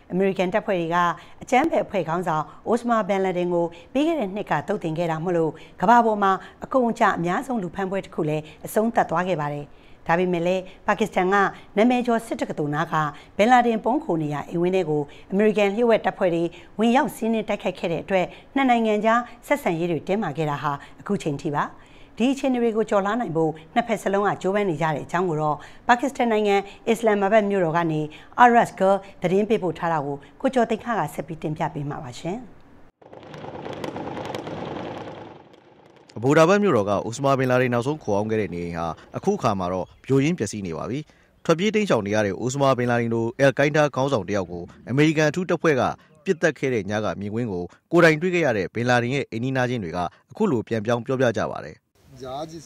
American တပ်ဖွဲ့တွေကအကြမ်းဖက်အဖွဲ့ခေါင်းဆောင် Osama Bin Laden ကိုပြီးခဲ့တဲ့နှစ်ကတုတ်တင်ခဲ့တာမို့လို့ကမ္ဘာပေါ်မှာအကုန်အကျအများဆုံးလူဖမ်းပွဲတစ်ခုလည်းအဆုံးသတ်သွားခဲ့ပါတယ်။ဒါပေမဲ့လည်းပါကစ္စတန်ကနာမည်ကျော်စစ်တပ်ကတူနာကဘင်လာဒင်ပုံခိုနေရအိမ်ဝင်းတွေကိုအမေရိကန်လျှို့ဝှက်တပ်ဖွဲ့တွေဝင်ရောက်စီးနင်းတိုက်ခိုက်ခဲ့တဲ့အတွက်နှစ်နိုင်ငံကြားဆက်ဆံရေးတွေတင်းမာခဲ့တာဟာအခုချိန်ထိပါဒီအခြေအနေတွေကိုကြော်လားနိုင်ဖို့နှစ်ဖက်စလုံးကကြိုးပမ်းနေကြတဲ့အကြောင်းကိုတော့ပါကစ္စတန်နိုင်ငံအစ္စလာမ်မာဘတ်မြို့တော်ကနေအာရတ်ဂ်သတင်းပေးပို့ထားတာကိုကျော်သိန်းခကဆက်ပြီးတင်ပြပေးမှာပါရှင်အဘူဒါဘတ်မြို့တော်ကအိုစမာဘင်လာဒင်နောက်ဆုံးခေါ်အောင်ခဲ့တဲ့နေအိမ်ဟာအခုအခါမှာတော့ပြိုရင်းပျက်စီးနေပါပြီထွက်ပြေးတိမ်းရှောင်နေရတဲ့အိုစမာဘင်လာဒင်တို့အယ်ကိုင်းဒါခေါင်းဆောင်တယောက်ကိုအမေရိကန်အထူးတပ်ဖွဲ့ကပြစ်တက်ခဲ့တဲ့ညကမြင်ကွင်းကိုကိုယ်တိုင်တွေ့ခဲ့ရတဲ့ဘင်လာဒင်ရဲ့အိမ်နီးနားချင်းတွေကအခုလိုပြန်ပြောင်းပြောပြကြပါတယ်ရဟတ်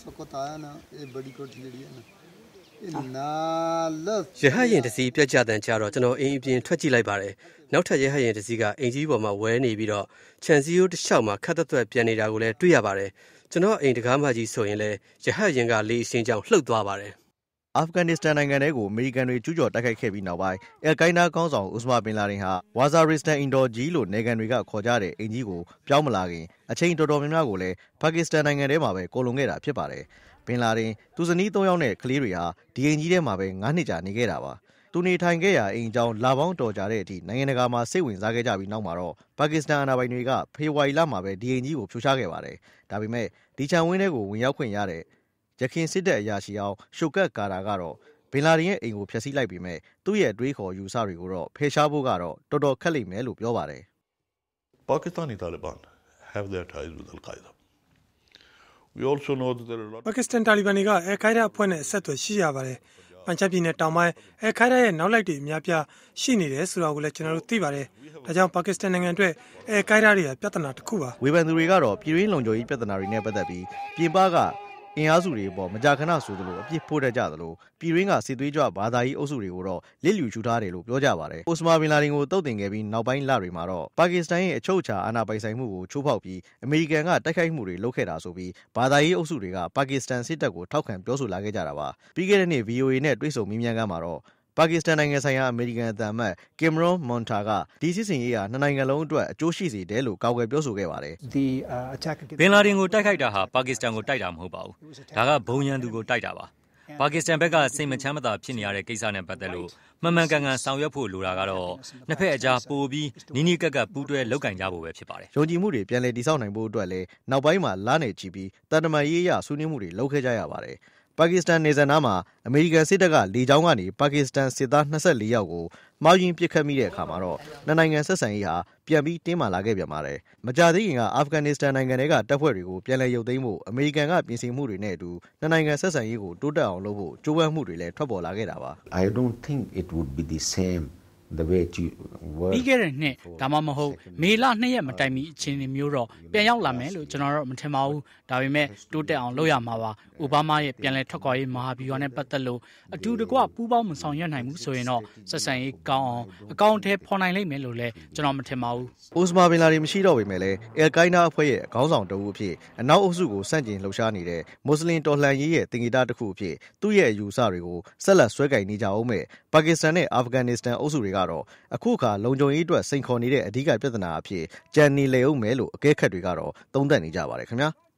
ယာဉ်တစ်စီးပြတ်ကျတဲ့ကြတော့ကျွန်တော်အိမ်အပြင်ထွက်ကြည့်လိုက်ပါတယ်နောက်ထပ်ရဟတ်ယာဉ်တစ်စီးကအိမ်ကြီးပေါ်မှာဝဲနေပြီးတော့ခြံစည်းရိုးတစ်လျှောက်မှာခတ်သက်ပြန်နေတာကိုလည်းတွေ့ရပါတယ်ကျွန်တော်အိမ်တကားမကြီးဆိုရင်လည်းရဟတ်ယာဉ်ကလေအရှင်ကြောင့်လှုပ်သွားပါတယ်အာဖဂန်နစ္စတန်နိုင်ငံကိုအမေရိကန်တွေကျူးကျော်တိုက်ခိုက်ခဲ့ပြီးနောက်ပိုင်းအယ်ကိုင်းဒါခေါင်းဆောင်အိုစမာဘင်လာဒင်ဟာဝါဇာရစ္စတန်အင်ဒိုဂျီလို့နေကန်တွေကခေါ်ကြတဲ့အင်ကြီးကိုပြောင်းမလာခင်အချိန်တော်တော်များများကိုလည်းပါကစ္စတန်နိုင်ငံထဲမှာပဲကိုလုံခဲ့တာဖြစ်ပါတယ်ဘင်လာဒင်သူဇနီး3ယောက်နဲ့ကလေးတွေဟာဒီအင်ကြီးထဲမှာပဲ9နှစ်ကြာနေခဲ့တာပါသူနေထိုင်ခဲ့ရာအိမ်ကြောင်းလာပေါင်းတော်ကြတဲ့အထိနိုင်ငံတကာမှာစိတ်ဝင်စားခဲ့ကြပြီးနောက်မှာတော့ပါကစ္စတန်အာဏာပိုင်တွေကဖေဖော်ဝါရီလမှာပဲဒီအင်ကြီးကိုဖြိုချခဲ့ပါတယ်ဒါပေမဲ့ဒီခြံဝင်းထဲကိုဝင်ရောက်ခွင့်ရတဲ့ရခိုင်စစ်တပ်အရာရှိအောင်ရှုကတ်ကာတာကတော့ဘင်လာဒင်ရဲ့အိမ်ကိုဖျက်ဆီးလိုက်ပြီးမဲ့သူ့ရဲ့အတွေးခေါ်ယူဆတွေကိုတော့ဖယ်ရှားဖို့ကတော့တော်တော်ခက်လိမ့်မယ်လို့ပြောပါတယ် Pakistani Taliban have their ties with Al-Qaeda. We also know that there are a lot Pakistan Taliban တွေက Al-Qaeda အဖွဲ့နဲ့အဆက်အသွယ်ရှိရပါတယ်။ပန်ချပ်ပြည်နယ်တောင်ပိုင်း Al-Qaeda ရဲ့နောက်လိုက်တွေအများပြားရှိနေတယ်ဆိုတာကိုလည်းကျွန်တော်တို့သိပါတယ်။ဒါကြောင့်ပါကစ္စတန်နိုင်ငံအတွက် Al-Qaeda တွေပြဿနာတစ်ခုပါ။ဝေဖန်သူတွေကတော့ပြည်ရင်းလုံခြုံရေးပြဿနာတွေနဲ့ပတ်သက်ပြီးပြင်ပကအင်အားစုတွေပေါ်မကြာခဏဆိုသလိုအပြစ်ဖို့တတ်ကြသလိုပြည်ရင်းကစစ်သွေးကြွဘာသာရေးအုပ်စုတွေကိုတော့လစ်လျူရှုထားတယ်လို့ပြောကြပါတယ်။အိုစမာဘင်လာဒင်ကိုတုတ်တင်ခဲ့ပြီးနောက်ပိုင်းလတွေမှာတော့ပါကစ္စတန်ရဲ့အချုပ်အခြာအာဏာပိုင်ဆိုင်မှုကိုချိုးဖောက်ပြီးအမေရိကန်ကတိုက်ခိုက်မှုတွေလုပ်ခဲ့တာဆိုပြီးဘာသာရေးအုပ်စုတွေကပါကစ္စတန်စစ်တပ်ကိုထောက်ခံပြောဆိုလာခဲ့ကြတာပါ။ပြီးခဲ့တဲ့နှစ် VOA နဲ့တွေ့ဆုံမေးမြန်းခန်းမှာတော့ပါကစ္စတန်နိုင်ငံဆိုင်ရာအမေရိကန်အသံအမတ်ကင်မရွန်မွန်တာကဒီစစ်စင်ရေးဟာနှစ်နိုင်ငံလုံးအတွက်အကျိုးရှိစေတယ်လို့ကောက်ွယ်ပြောဆိုခဲ့ပါတယ်ဘင်လာဒင်ကိုတိုက်ခိုက်တာဟာပါကစ္စတန်ကိုတိုက်တာမဟုတ်ပါဘူးဒါကဘုံရန်သူကိုတိုက်တာပါပါကစ္စတန်ဘက်ကစိတ်မချမ်းမသာဖြစ်နေရတဲ့ကိစ္စနဲ့ပတ်သက်လို့မှန်မှန်ကန်ကန်ဆောင်ရွက်ဖို့လိုတာကတော့နှစ်ဖက်အကြားပိုပြီးနီးနီးကပ်ကပ်ပူးတွဲလုပ်ကင်ကြဖို့ပဲဖြစ်ပါတယ်ယုံကြည်မှုတွေပြန်လည်တည်ဆောက်နိုင်ဖို့အတွက်လည်းနောက်ပိုင်းမှာလနဲ့ချီပြီးတန်တမာရေးရဆွေးနွေးမှုတွေလုပ်ခဲ့ကြရပါတယ်ပါကစ္စတန်နေဇာနာမှာအမေရိကန်စစ်တပ်ကလေကြောင်းကနေပါကစ္စတန်စစ်သား24ယောက်ကိုမောင်းရင်ပစ်ခတ်မိတဲ့အခါမှာတော့နှစ်နိုင်ငံဆက်ဆံရေးဟာပြန်ပြီးတင်းမာလာခဲ့ပြန်ပါတယ်။မကြာသေးခင်ကအာဖဂန်နစ္စတန်နိုင်ငံကတပ်ဖွဲ့တွေကိုပြန်လည်ရုပ်သိမ်းဖို့အမေရိကန်ကပြင်ဆင်မှုတွေနဲ့အတူနှစ်နိုင်ငံဆက်ဆံရေးကိုတိုးတက်အောင်လုပ်ဖို့ကြိုးပမ်းမှုတွေလည်းထွက်ပေါ်လာခဲ့တာပါ။ I don't think it would be the same the way you were ပြီးခဲ့တဲ့နှစ်ဒါမှမဟုတ်မေလ2ရက်မတိုင်မီအခြေအနေမျိုးတော့ပြန်ရောက်လာမယ်လို့ကျွန်တော်တော့မထင်ပါဘူးဒါပေမဲ့တိုးတက်အောင်လုပ်ရမှာပါအိုဘားမားရဲ့ပြန်လည်ထွက်ခွာရေးမဟာဗျူဟာနဲ့ပတ်သက်လို့အတူတကွပူးပေါင်းမဆောင်ရွက်နိုင်ဘူးဆိုရင်တော့ဆက်ဆံရေးကောင်းအောင်အကောင့်ထဲပေါ်နိုင်လိမ့်မယ်လို့လည်းကျွန်တော်မထင်ပါဘူးအိုစမာဘင်လာဒင်မရှိတော့ပေမဲ့လည်းအယ်ကိုင်းဒါအဖွဲ့ရဲ့ခေါင်းဆောင်တဦးအဖြစ်အနောက်အုပ်စုကိုစန့်ကျင်လှုပ်ရှားနေတဲ့မွတ်စလင်တော်လှန်ရေးရဲ့တင်ဂီတတစ်ခုအဖြစ်သူ့ရဲ့အယူအဆတွေကိုဆက်လက်ဆွဲကင်နေကြအောင်မဲ့ပါကစ္စတန်နဲ့အာဖဂန်နစ္စတန်အုပ်စုတွေကတော့အခုအခါလုံခြုံရေးအတွက်စိန်ခေါ်နေတဲ့အဓိကပြဿနာအဖြစ်ကြံနေလေအောင်မယ်လို့အကဲခတ်တွေကတော့သုံးသပ်နေကြပါတယ်ခင်ဗျာ